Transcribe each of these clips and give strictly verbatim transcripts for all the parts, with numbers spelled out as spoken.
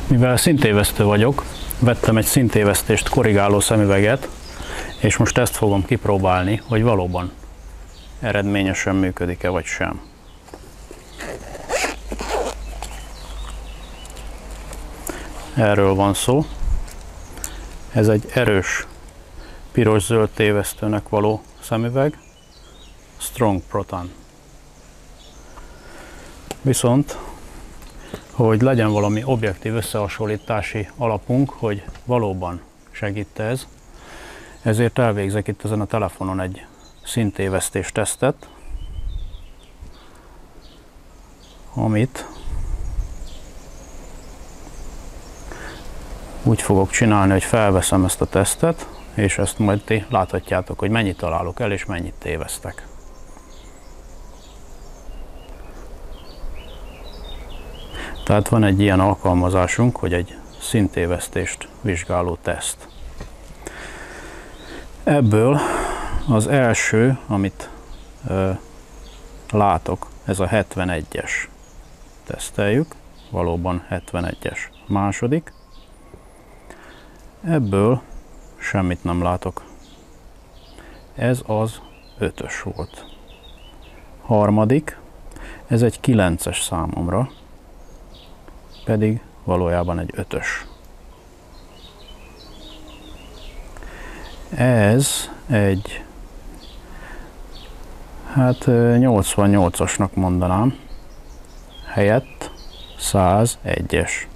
Mivel szintévesztő vagyok, vettem egy szintévesztést korrigáló szemüveget, és most ezt fogom kipróbálni, hogy valóban eredményesen működik-e vagy sem. Erről van szó. Ez egy erős piros-zöld tévesztőnek való szemüveg, Strong Proton. Viszont, hogy legyen valami objektív összehasonlítási alapunk, hogy valóban segít ez, ezért elvégzek itt ezen a telefonon egy színtévesztés tesztet, amit úgy fogok csinálni, hogy felveszem ezt a tesztet, és ezt majd ti láthatjátok, hogy mennyit találok el, és mennyit tévesztek. Tehát van egy ilyen alkalmazásunk, hogy egy színtévesztést vizsgáló teszt. Ebből az első, amit ö, látok, ez a hetvenegyes. Teszteljük, valóban hetvenegyes. Második. Ebből semmit nem látok. Ez az ötös volt. Harmadik, ez egy kilences számomra, pedig valójában egy ötös. Ez egy, hát nyolcvannyolcasnak mondanám, helyett százegyes.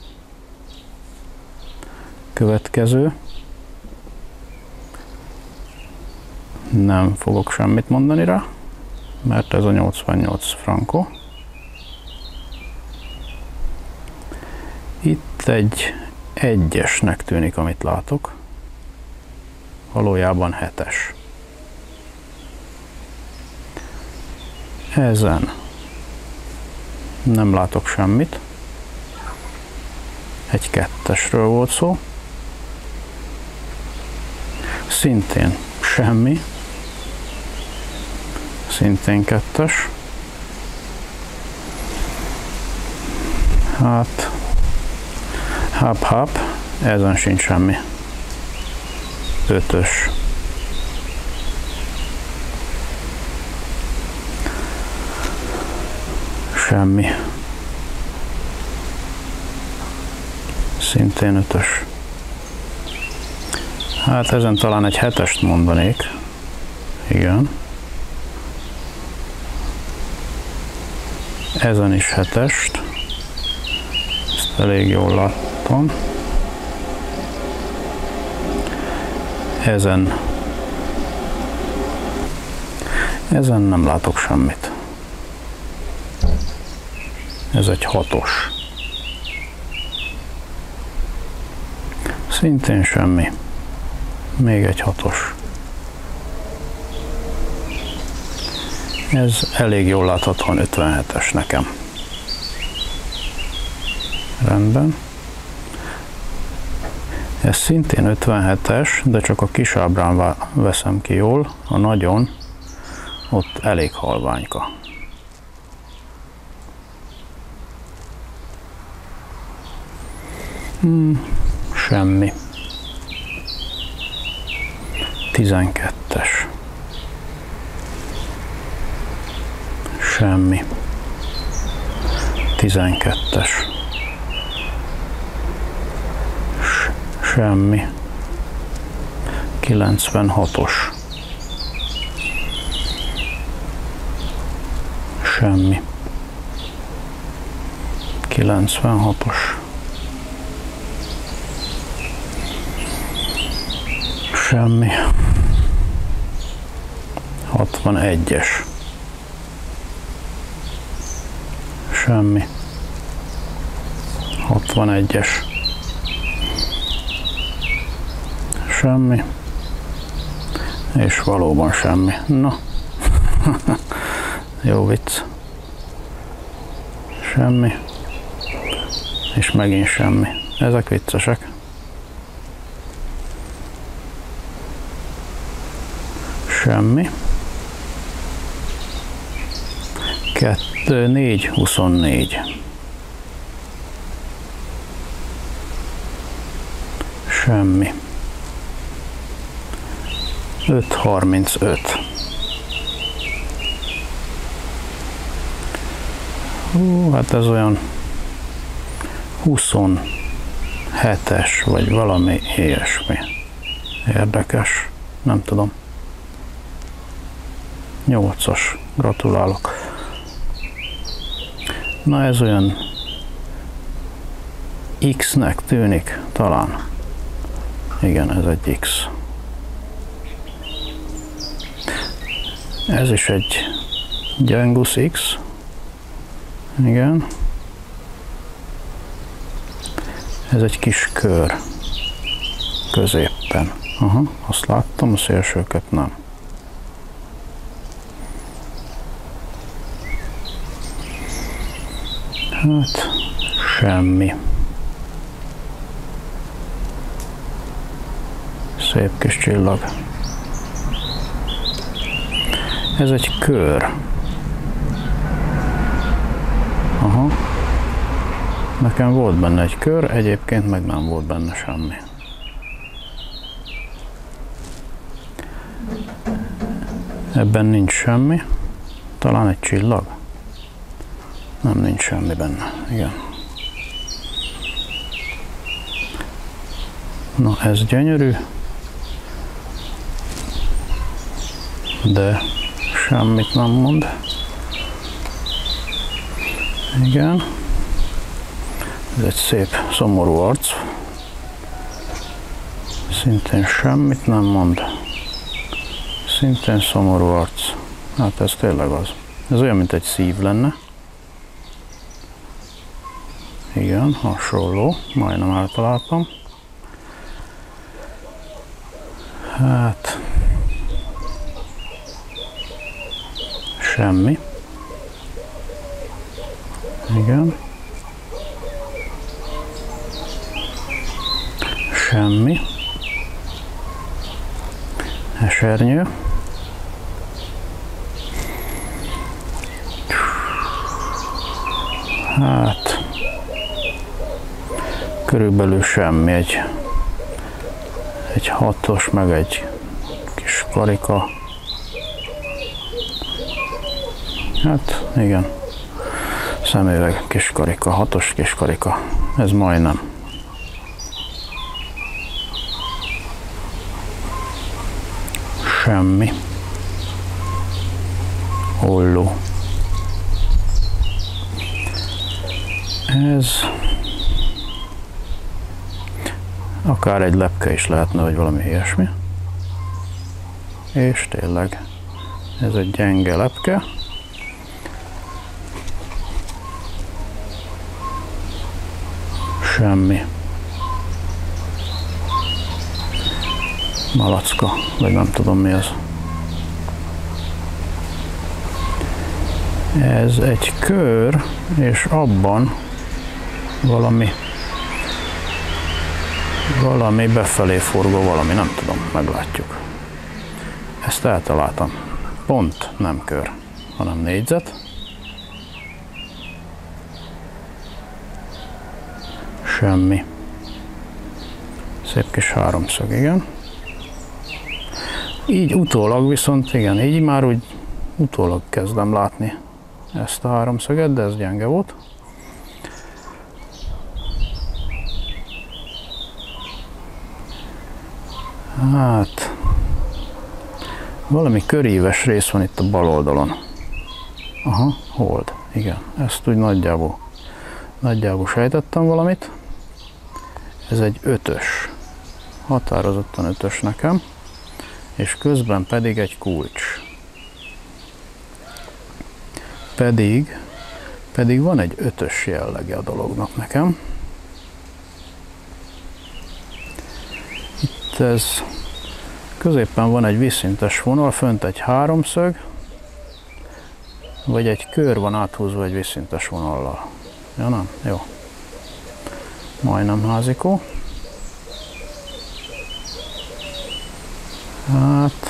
Következő, nem fogok semmit mondani rá, mert ez a nyolcvannyolc frankó. Itt egy egyesnek tűnik, amit látok, valójában hetes. Ezen nem látok semmit, egy kettesről volt szó, szintén semmi, szintén kettes, hát háp-háp, ezen sincs semmi, ötös, semmi, szintén ötös. Hát ezen talán egy hetest mondanék. Igen. Ezen is hetest. Ezt elég jól láttam. Ezen. Ezen nem látok semmit. Ez egy hatos. Szintén semmi. Még egy hatos. Ez elég jól láthatóan ötvenhetes nekem. Rendben. Ez szintén ötvenhetes, de csak a kis ábrán veszem ki jól, a nagyon ott elég halványka. Hmm, semmi. tizenkettes. Semmi. tizenkettes. Semmi. kilencvenhatos. Semmi. kilencvenhatos. Semmi. hatvanegyes. Semmi. hatvanegyes. Semmi. És valóban semmi. Na. Jó vicc. Semmi. És megint semmi. Ezek viccesek. Semmi. Kettő, négy, huszonnégy. Semmi. öt harmincöt. Hú, hát ez olyan huszonhetes, vagy valami ilyesmi. Érdekes. Nem tudom. nyolcas. Gratulálok. Na ez olyan X-nek tűnik talán. Igen, ez egy X. Ez is egy Gengus X. Igen. Ez egy kis kör. Középpen. Aha, azt láttam, a szélsőket nem. Hát, semmi. Szép kis csillag. Ez egy kör. Aha. Nekem volt benne egy kör, egyébként meg nem volt benne semmi. Ebben nincs semmi. Talán egy csillag. Nem, nincs semmi benne. Igen. Na, ez gyönyörű. De semmit nem mond. Igen. Ez egy szép, szomorú arc. Szintén semmit nem mond. Szintén szomorú arc. Hát ez tényleg az. Ez olyan, mint egy szív lenne. Igen, hasonló. Majdnem eltaláltam. Hát... semmi. Igen. Semmi. Esernyő. Hát körülbelül semmi, egy egy hatos, meg egy kis karika. Hát igen, szemüveg, kis karika, hatos kis karika, ez majdnem. Semmi. Olló. Ez akár egy lepke is lehetne, vagy valami ilyesmi. És tényleg ez egy gyenge lepke. Semmi. Malacka, vagy nem tudom mi az. Ez egy kör, és abban valami valami befelé forgó valami, nem tudom, meglátjuk. Ezt eltaláltam. Pont nem kör, hanem négyzet. Semmi. Szép kis háromszög, igen. Így utólag viszont, igen, így már úgy utólag kezdem látni ezt a háromszöget, de ez gyenge volt. Hát, valami köríves rész van itt a bal oldalon. Aha, hold, igen, ezt úgy nagyjából, nagyjából sejtettem valamit. Ez egy ötös, határozottan ötös nekem, és közben pedig egy kulcs. Pedig, pedig van egy ötös jellege a dolognak nekem. Itt ez középen van egy vízszintes vonal, fönt egy háromszög, vagy egy kör van áthúzva egy vízszintes vonallal. Ja, nem? Jó. Majdnem házikó. Hát...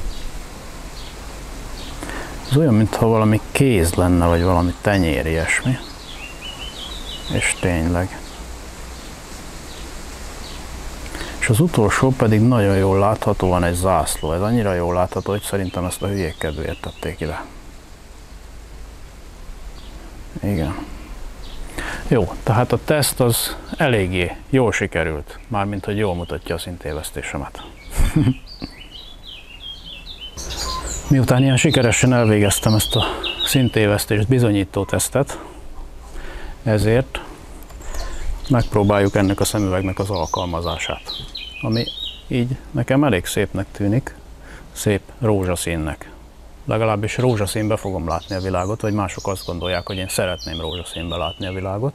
ez olyan, mintha valami kéz lenne, vagy valami tenyér, ilyesmi. És tényleg. És az utolsó pedig nagyon jól láthatóan egy zászló. Ez annyira jól látható, hogy szerintem ezt a hülyék kedvéért tették ide. Igen. Jó, tehát a teszt az eléggé jól sikerült. Mármint, hogy jól mutatja a szintévesztésemet. Miután ilyen sikeresen elvégeztem ezt a szintévesztést bizonyító tesztet, ezért megpróbáljuk ennek a szemüvegnek az alkalmazását, ami így nekem elég szépnek tűnik, szép rózsaszínnek. Legalábbis rózsaszínbe fogom látni a világot, vagy mások azt gondolják, hogy én szeretném rózsaszínbe látni a világot.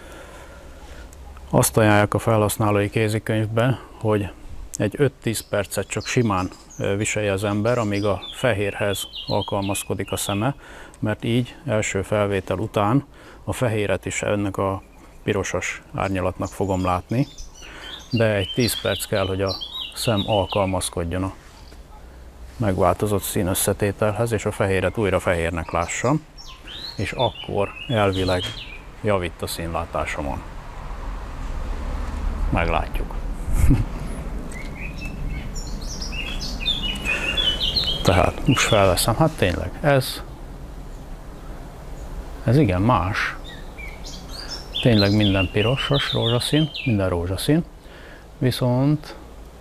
Azt ajánlják a felhasználói kézikönyvben, hogy egy öt-tíz percet csak simán viselje az ember, amíg a fehérhez alkalmazkodik a szeme, mert így első felvétel után a fehéret is ennek a pirosas árnyalatnak fogom látni, de egy tíz perc kell, hogy a szem alkalmazkodjon a megváltozott színösszetételhez, és a fehéret újra fehérnek lássam, és akkor elvileg javít a színlátásomon. Meglátjuk. Tehát most felveszem, hát tényleg, ez, ez igen más. Tényleg minden pirosos rózsaszín, minden rózsaszín, viszont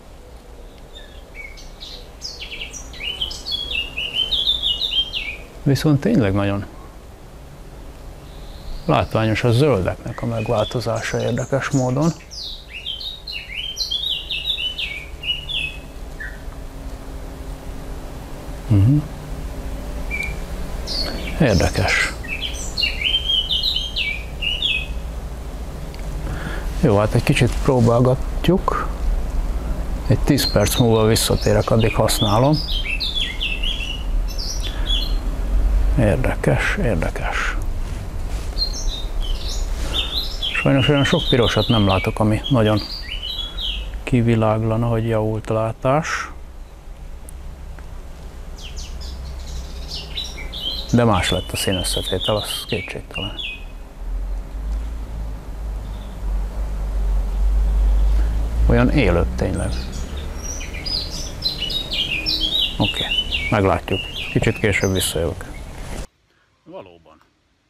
viszont tényleg nagyon látványos a zöldeknek a megváltozása érdekes módon. Uh-huh. Érdekes. Jó, hát egy kicsit próbálgatjuk. Egy tíz perc múlva visszatérek, addig használom. Érdekes, érdekes. Sajnos olyan sok pirosat nem látok, ami nagyon kiviláglana, hogy javult a látás. De más lett a színösszetétel, az kétségtelen. Olyan élő tényleg. Oké, okay, meglátjuk. Kicsit később visszajövök. Valóban.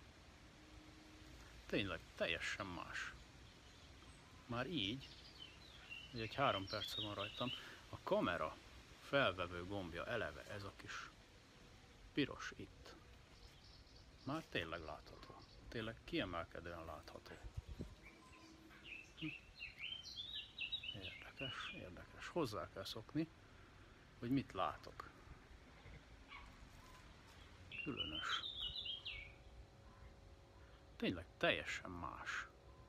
Tényleg teljesen más. Már így, hogy egy három perce van rajtam, a kamera felvevő gombja eleve ez a kis piros itt. Már tényleg látható. Tényleg kiemelkedően látható. Hm. Érdekes, érdekes. Hozzá kell szokni, hogy mit látok. Különös. Tényleg teljesen más.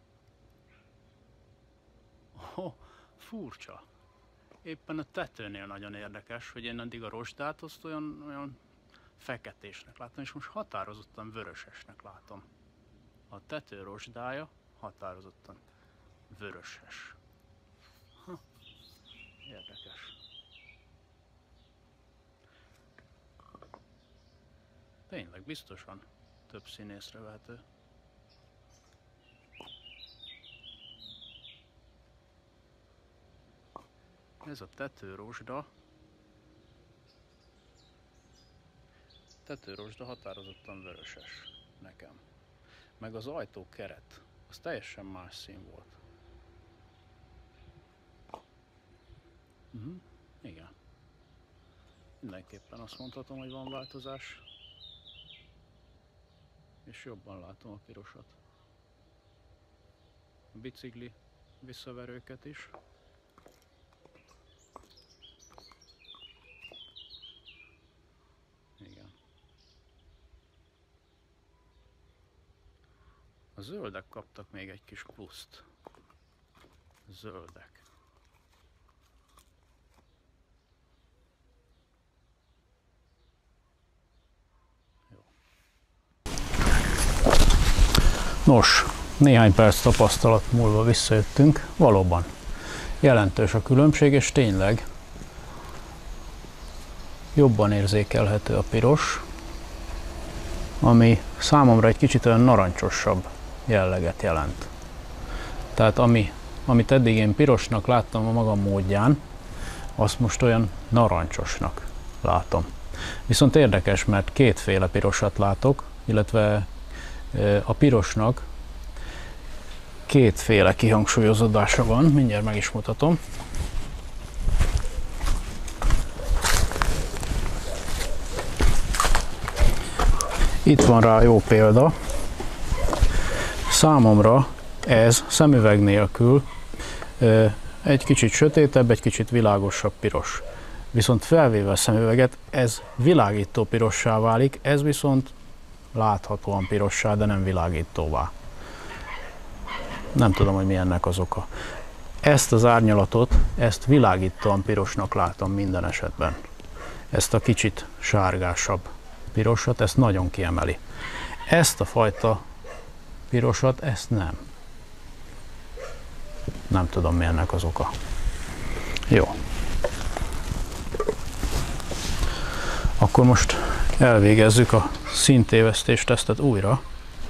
Oh, furcsa. Éppen a tetőnél nagyon érdekes, hogy én eddig a rozsdát azt olyan, olyan feketésnek látom, és most határozottan vörösesnek látom. A tető rozsdája határozottan vöröses. Ha, érdekes. Tényleg, biztosan több szín észrevehető. Ez a tetőrozsda. Tetőrozsda határozottan vöröses nekem. Meg az ajtókeret, az teljesen más szín volt. Uh-huh. Igen. Mindenképpen azt mondhatom, hogy van változás. És jobban látom a pirosat. A bicikli visszaverőket is. Igen. A zöldek kaptak még egy kis pluszt. Zöldek. Nos, néhány perc tapasztalat múlva visszajöttünk, valóban jelentős a különbség, és tényleg jobban érzékelhető a piros, ami számomra egy kicsit olyan narancsosabb jelleget jelent. Tehát ami, amit eddig én pirosnak láttam a magam módján, azt most olyan narancsosnak látom. Viszont érdekes, mert kétféle pirosat látok, illetve a pirosnak kétféle kihangsúlyozódása van, mindjárt meg is mutatom. Itt van rá jó példa. Számomra ez szemüveg nélkül egy kicsit sötétebb, egy kicsit világosabb piros. Viszont felvéve a szemüveget, ez világító pirossá válik, ez viszont láthatóan pirossá, de nem világítóvá. Nem tudom, hogy mi ennek az oka. Ezt az árnyalatot, ezt világítóan pirosnak látom minden esetben. Ezt a kicsit sárgásabb pirosat, ezt nagyon kiemeli. Ezt a fajta pirosat, ezt nem. Nem tudom, mi ennek az oka. Jó. Akkor most elvégezzük a színtévesztés tesztet újra.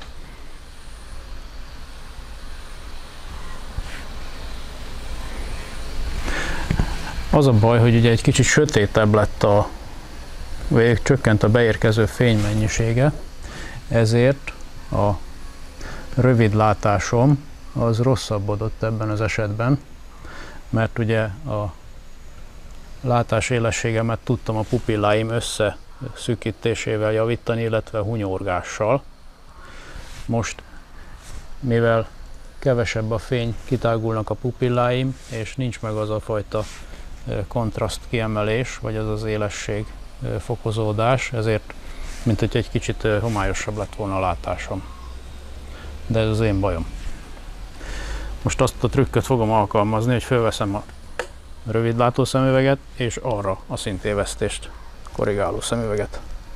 Az a baj, hogy ugye egy kicsit sötétebb lett a, vagy csökkent a beérkező fény mennyisége, ezért a rövidlátásom az rosszabbodott ebben az esetben, mert ugye a látás élességemet tudtam a pupilláim összeszűkítésével javítani, illetve hunyorgással. Most, mivel kevesebb a fény, kitágulnak a pupilláim, és nincs meg az a fajta kontraszt kiemelés, vagy az az élesség fokozódás, ezért, mint hogy egy kicsit homályosabb lett volna a látásom. De ez az én bajom. Most azt a trükköt fogom alkalmazni, hogy fölveszem a rövidlátó szemüveget, és arra a színtévesztést korrigáló szemüveget.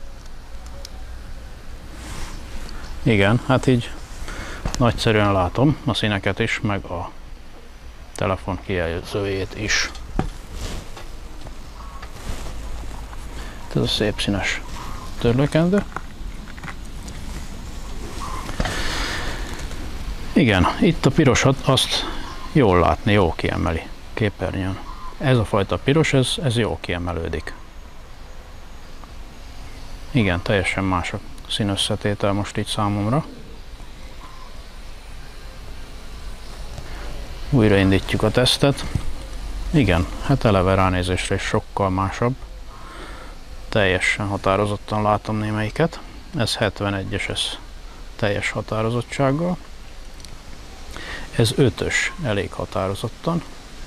Igen, hát így nagyszerűen látom a színeket is, meg a telefon kijelzőjét is. Ez a szép színes törlőkendő. Igen, itt a pirosat azt jól látni, jó kiemeli képernyőn. Ez a fajta piros, ez, ez jó kiemelődik. Igen, teljesen más a színösszetétel most így számomra. Újraindítjuk a tesztet. Igen, hát eleve ránézésre is sokkal másabb. Teljesen határozottan látom némelyiket. Ez hetvenegyes, ez teljes határozottsággal. Ez ötös, elég határozottan.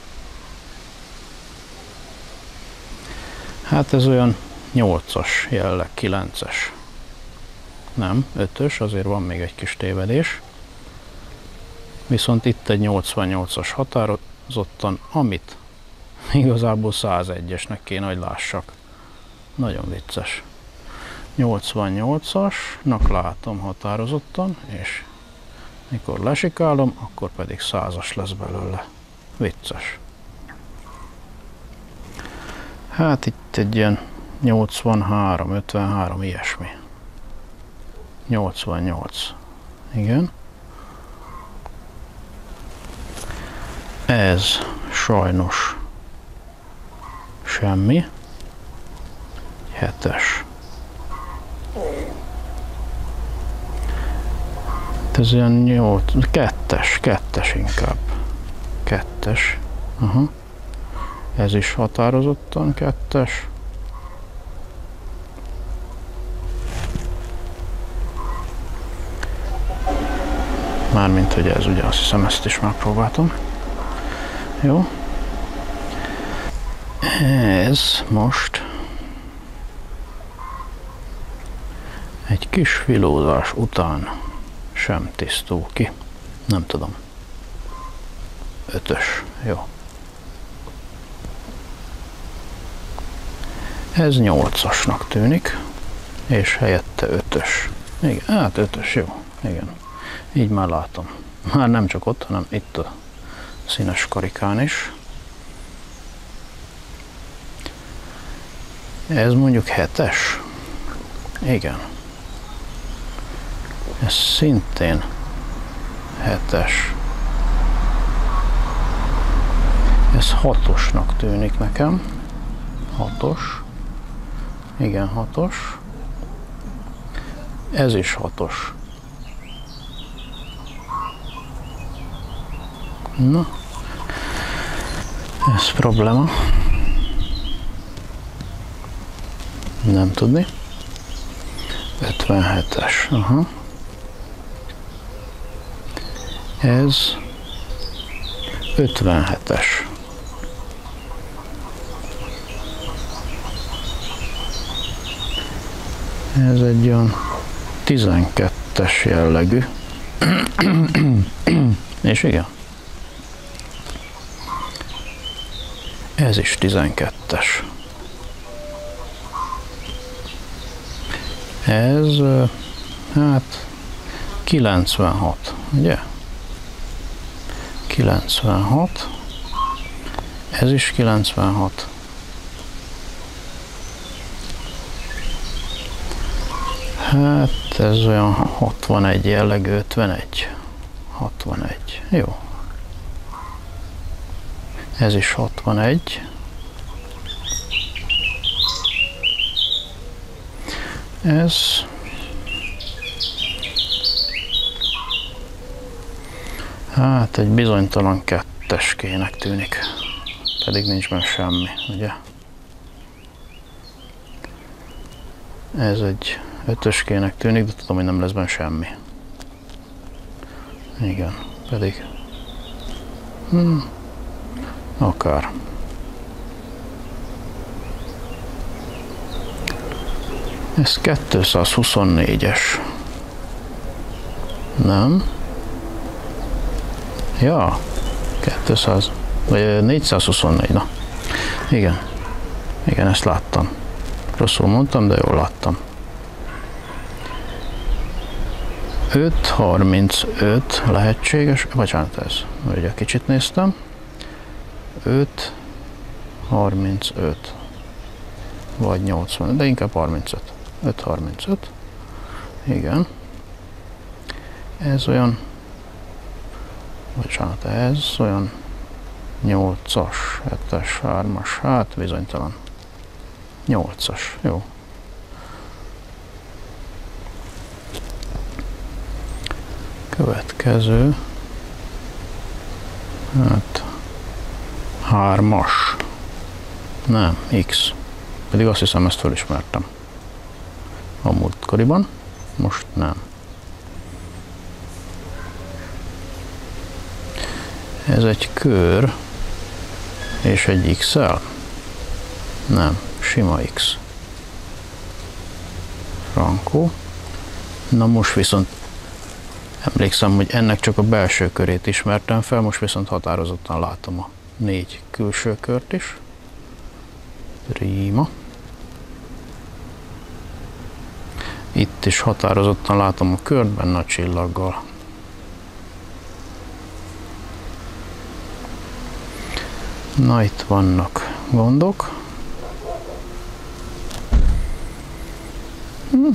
Hát ez olyan nyolcas jelleg, kilences. Nem, ötös, azért van még egy kis tévedés. Viszont itt egy nyolcvannyolcas határozottan, amit igazából százegyesnek kéne, hogy lássak. Nagyon vicces. nyolcvannyolcasnak látom határozottan, és mikor lesikálom, akkor pedig százas lesz belőle. Vicces. Hát itt egy ilyen nyolcvanhárom, ötvenhárom, ilyesmi. nyolcvannyolc. Igen. Ez sajnos semmi. hetes. Ez ilyen nyolc, kettes, kettes inkább. Kettes. Aha. Ez is határozottan kettes. Mármint, hogy ez ugye, azt hiszem, ezt is megpróbáltam. Jó. Ez most egy kis filózás után sem tisztul ki. Nem tudom. Ötös. Jó. Ez nyolcasnak tűnik, és helyette ötös. Igen, hát ötös, jó. Igen. Így már látom. Már nem csak ott, hanem itt a színes karikán is. Ez mondjuk hetes. Igen. Ez szintén hetes. Ez hatosnak tűnik nekem. Hatos. Igen, hatos. Ez is hatos. Na, ez probléma. Nem tudni. ötvenhetes. Aha. Ez ötvenhetes. Ez egy olyan tizenkettes jellegű. És igen. Ez is tizenkettes. Ez, hát, kilencvenhat, ugye? kilencvenhat. Ez is kilencvenhat. Hát, ez olyan hatvanegy jellegű, ötvenegy. hatvanegy. Jó. Ez is hatvanegy. Ez hát egy bizonytalan ketteskének tűnik, pedig nincs benne semmi, ugye? Ez egy ötöskének tűnik, de tudom, hogy nem lesz benne semmi. Igen, pedig hmm, akár. Ez kétszázhuszonnégyes. Nem? Ja, kétszáz, vagy négyszázhuszonnégy, na. Igen. Igen, ezt láttam. Rosszul mondtam, de jól láttam. öt harmincöt lehetséges, bocsánat, ez, ugye kicsit néztem. öt harmincöt. Vagy nyolcvan, de inkább harmincöt. öt harmincöt. Igen. Ez olyan, bocsánat, ez olyan nyolcas, hetes, hármas, hát bizonytalan. nyolcas, jó. Következő, hát hármas, nem, X, pedig azt hiszem, ezt felismertem a múltkoriban, most nem. Ez egy kör, és egy iksz el? Nem, sima X. Frankó. Na most viszont emlékszem, hogy ennek csak a belső körét ismertem fel, most viszont határozottan látom a négy külső kört is. Prima. Itt is határozottan látom a kört, benne a csillaggal. Na, itt vannak gondok. Hm.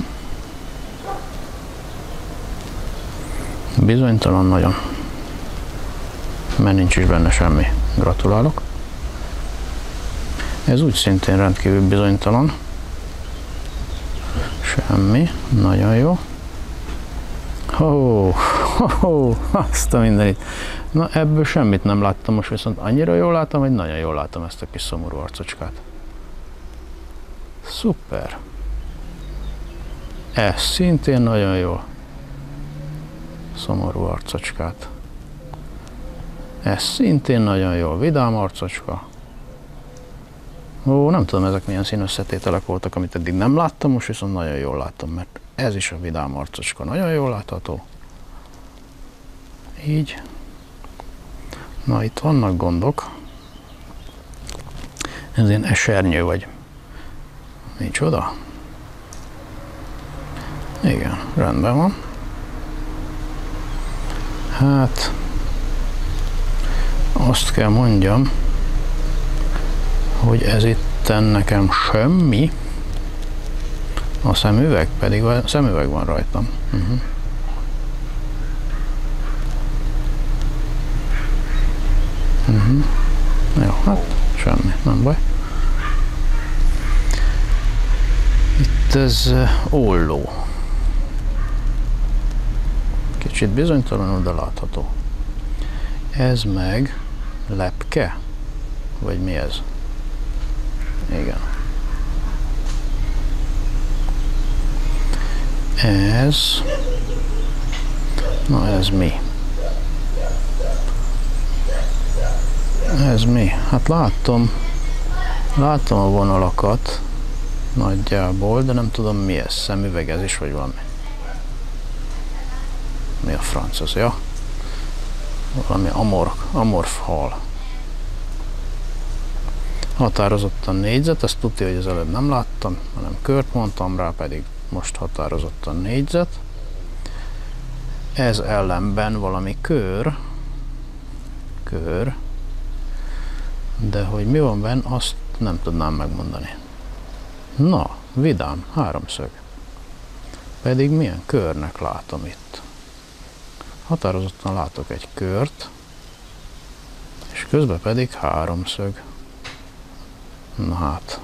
Bizonytalan nagyon, mert nincs is benne semmi. Gratulálok. Ez úgy szintén rendkívül bizonytalan. Semmi. Nagyon jó. Ho, ho, ho, azt a mindenit. Na, ebből semmit nem láttam, most viszont annyira jól látom, hogy nagyon jól látom ezt a kis szomorú arcocskát. Szuper. Ez szintén nagyon jó. Szomorú arcocskát. Ez szintén nagyon jó. Vidám arcocska. Ó, nem tudom, ezek milyen színösszetételek voltak, amit eddig nem láttam, most viszont nagyon jól látom, mert ez is a vidám arcocska. Nagyon jól látható. Így. Na, itt vannak gondok. Ez ilyen esernyő vagy. Micsoda? Igen, rendben van. Hát, azt kell mondjam, hogy ez itt nekem semmi, a szemüveg pedig, a szemüveg van rajtam. Uh-huh. Uh-huh. Jó, hát semmi, nem baj. Itt ez olló. Kicsit bizonytalanul, de látható. Ez meg lepke? Vagy mi ez? Igen. Ez... Na ez mi? Ez mi? Hát látom, látom a vonalakat nagyjából, de nem tudom mi ez, szemüvegezés vagy valami. Mi a franc az, ja? Valami amor, amorf hal. Határozottan négyzet, ezt tudja, hogy az előbb nem láttam, hanem kört mondtam rá, pedig most határozottan négyzet. Ez ellenben valami kör, kör, de hogy mi van benne, azt nem tudnám megmondani. Na, vidám, háromszög. Pedig milyen körnek látom itt. Határozottan látok egy kört, és közben pedig háromszög. Na hát.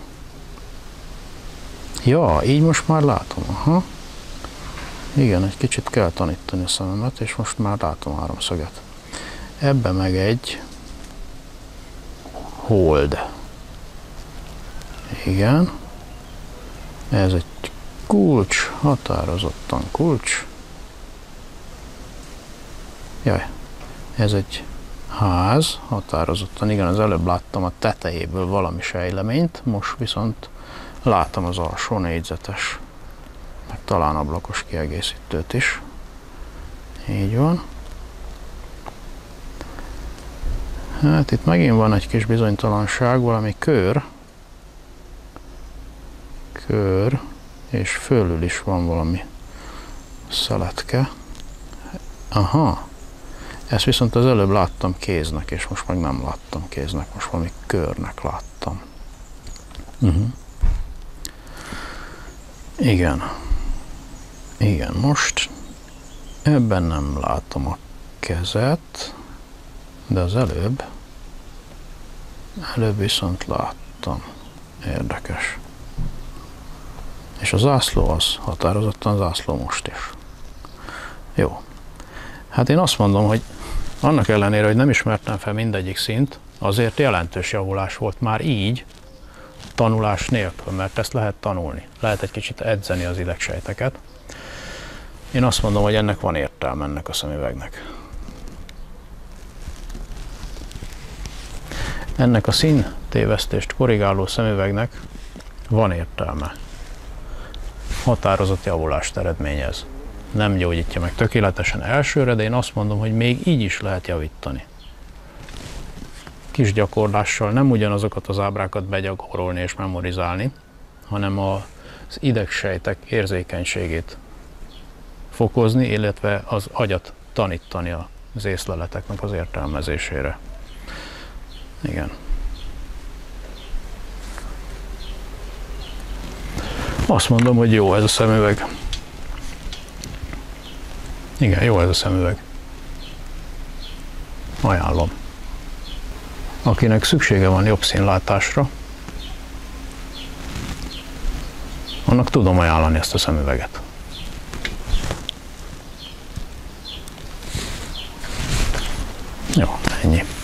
Ja, így most már látom. Aha. Igen, egy kicsit kell tanítani a szememet, és most már látom háromszöget. Ebbe meg egy hold. Igen. Ez egy kulcs, határozottan kulcs. Jaj, ez egy ház, határozottan, igen, az előbb láttam a tetejéből valami sejleményt, most viszont látom az alsó négyzetes, meg talán ablakos kiegészítőt is. Így van. Hát itt megint van egy kis bizonytalanság, valami kör, kör, és fölül is van valami szeletke. Aha, ezt viszont az előbb láttam kéznek, és most meg nem láttam kéznek, most valami körnek láttam. Uh-huh. Igen. Igen, most ebben nem látom a kezet, de az előbb, előbb viszont láttam. Érdekes. És a zászló az, határozottan zászló most is. Jó. Hát én azt mondom, hogy annak ellenére, hogy nem ismertem fel mindegyik szint, azért jelentős javulás volt már így, tanulás nélkül, mert ezt lehet tanulni. Lehet egy kicsit edzeni az idegsejteket. Én azt mondom, hogy ennek van értelme, ennek a szemüvegnek. Ennek a színtévesztést korrigáló szemüvegnek van értelme. Határozott javulást eredményez. Nem gyógyítja meg tökéletesen elsőre, de én azt mondom, hogy még így is lehet javítani. Kis gyakorlással nem ugyanazokat az ábrákat begyakorolni és memorizálni, hanem az idegsejtek érzékenységét fokozni, illetve az agyat tanítani az észleleteknek az értelmezésére. Igen. Azt mondom, hogy jó ez a szemüveg. Igen, jó ez a szemüveg. Ajánlom. Akinek szüksége van jobb színlátásra, annak tudom ajánlani ezt a szemüveget. Jó, ennyi.